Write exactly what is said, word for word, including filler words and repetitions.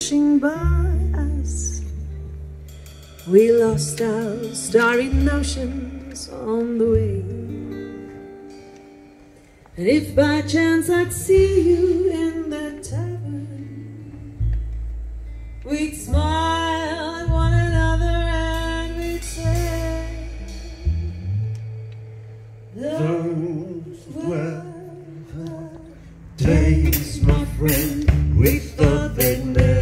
rushing by us. We lost our starry notions on the way. And if by chance I'd see you in that tavern, we'd smile at one another and we'd say, those were the days, my friend, we thought they'd never